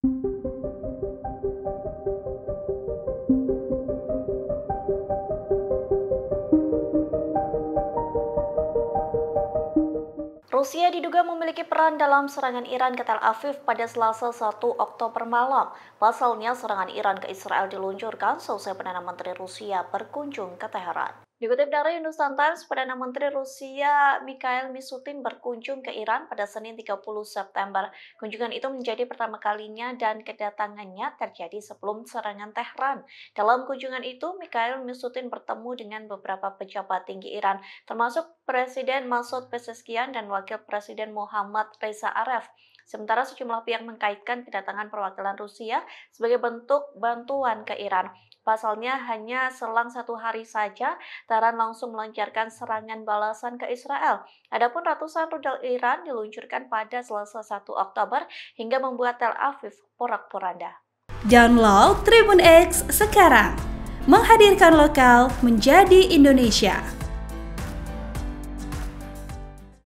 Rusia diduga memiliki peran dalam serangan Iran ke Tel Aviv pada Selasa 1 Oktober malam. Pasalnya, serangan Iran ke Israel diluncurkan seusai Perdana Menteri Rusia berkunjung ke Teheran. Dikutip dari Hindustan Times, Perdana Menteri Rusia Mikhail Mishutin berkunjung ke Iran pada Senin 30 September. Kunjungan itu menjadi pertama kalinya dan kedatangannya terjadi sebelum serangan Tehran. Dalam kunjungan itu, Mikhail Mishutin bertemu dengan beberapa pejabat tinggi Iran, termasuk Presiden Masoud Pezeshkian dan Wakil Presiden Mohammad Reza Aref. Sementara sejumlah pihak mengkaitkan kedatangan perwakilan Rusia sebagai bentuk bantuan ke Iran. Pasalnya hanya selang 1 hari saja, Tehran langsung melancarkan serangan balasan ke Israel. Adapun ratusan rudal Iran diluncurkan pada Selasa 1 Oktober hingga membuat Tel Aviv porak-poranda. Download Tribun X sekarang, menghadirkan lokal menjadi Indonesia.